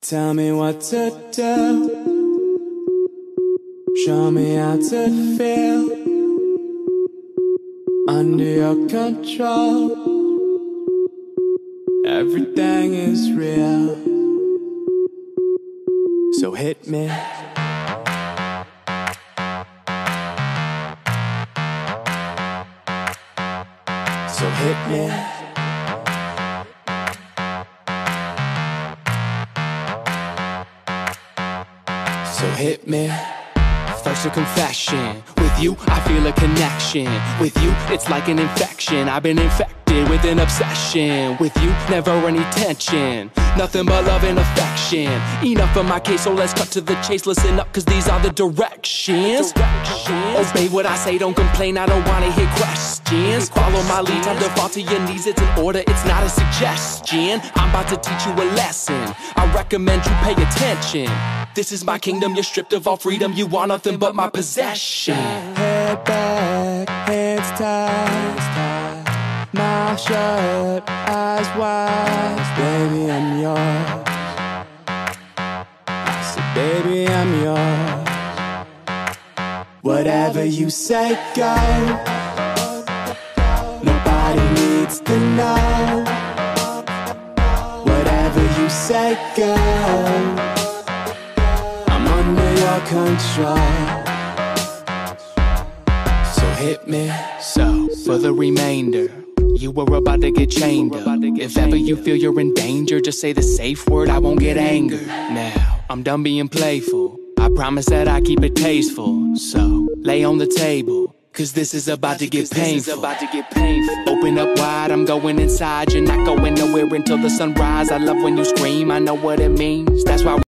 Tell me what to do. Show me how to feel under your control. Everything is real, so hit me. So hit me. So hit me. First a confession. With you, I feel a connection. With you, it's like an infection. I've been infected with an obsession. With you, never any tension. Nothing but love and affection. Enough of my case, so let's cut to the chase. Listen up, cause these are the directions. Obey what I say, don't complain, I don't wanna hear questions. Follow my lead, time to fall to your knees. It's an order, it's not a suggestion. I'm about to teach you a lesson. I recommend you pay attention. This is my kingdom, you're stripped of all freedom. You want nothing but my possession. Head back, hands tight, mouth shut, eyes wide. Baby, I'm yours. I said, baby, I'm yours. Whatever you say, go. Nobody needs to know. Whatever you say, go. Under your control. So hit me. So, for the remainder, you were about to get chained up. If ever you feel you're in danger, just say the safe word, I won't get angered. Now, I'm done being playful. I promise that I keep it tasteful. So, lay on the table, cause this is about to get painful. Open up wide, I'm going inside. You're not going nowhere until the sunrise. I love when you scream, I know what it means. That's why